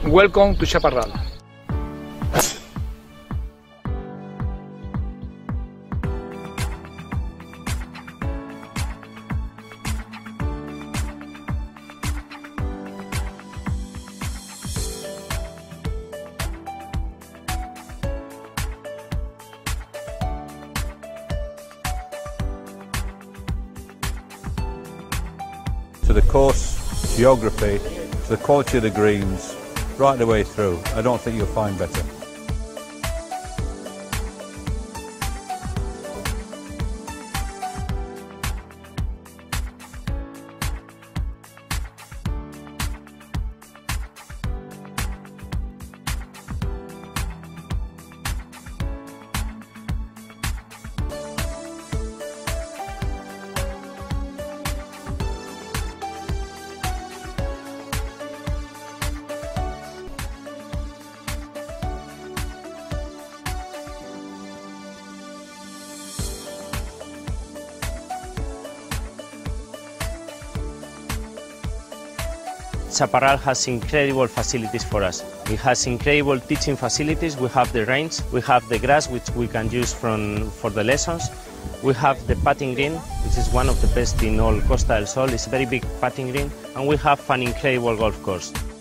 Welcome to Chaparral. To the course, geography, to the quality of the greens, right the way through. I don't think you'll find better. Chaparral has incredible facilities for us. It has incredible teaching facilities. We have the range, we have the grass which we can use for the lessons. We have the putting green, which is one of the best in all Costa del Sol. It's a very big putting green, and we have an incredible golf course.